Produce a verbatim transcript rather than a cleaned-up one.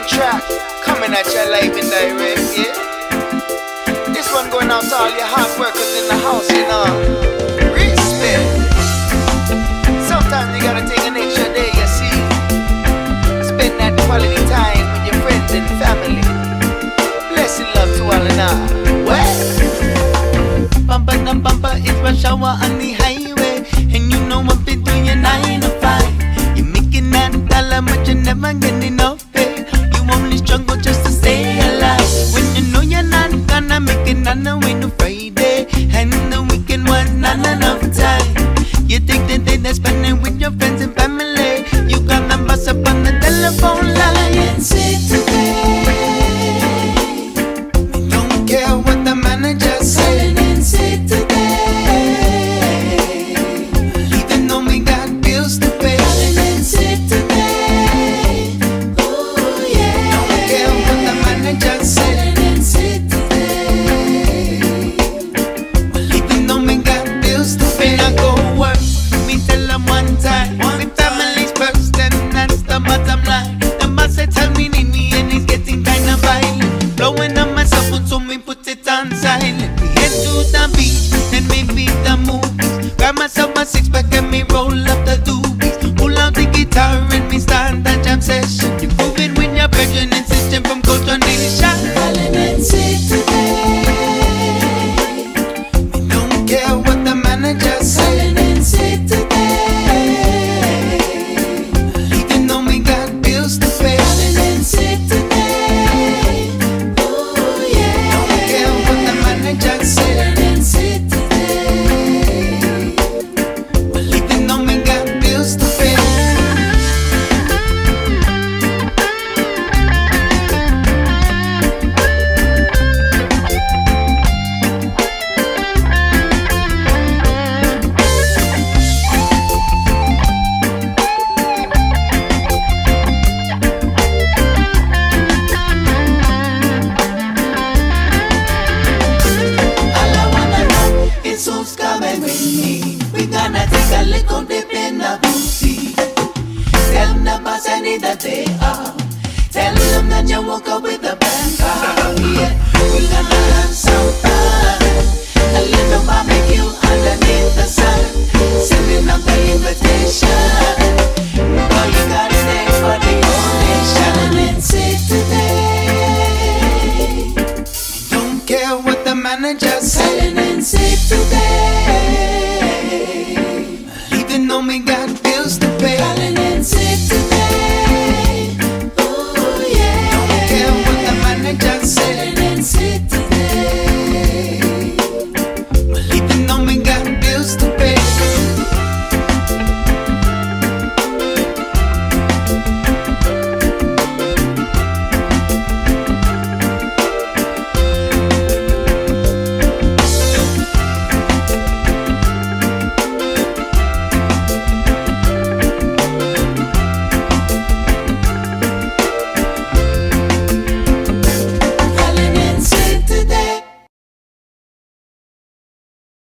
track coming at your live and direct, yeah. This one going out to all your hard workers in the house, you know. Respect. Sometimes you gotta take an extra day, you see. Spend that quality time with your friends and family. Blessing love to all and all. What? Bumper to bumper, it's rush hour on the highway, and you know I've been doing your nine to five. You're making that dollar, but you never get enough pay. You only struggle just to stay alive. When you know you're not gonna make it on the way to Friday, and the weekend was not enough time. You take the day that's spending with your friends and family. You gonna bust up on the telephone line and say today, Don't care what the manager say. Blowing up my cell phone, so me put it on silent. We head to the beach and maybe the movies. Grab myself a six pack and me roll up the doobies. Pull out the guitar and me start that jam session. You moving with your brethren and system from culture nation. Calling and say today, We don't care what the manager say. calling and say today, Even though we got bills to pay. calling and say today. Just say Calling and say today, well, even though we got bills to pay. who's coming with me. We gonna take a little dip in the booty. Tell them the boss I need a day off. Tell them that you woke up with a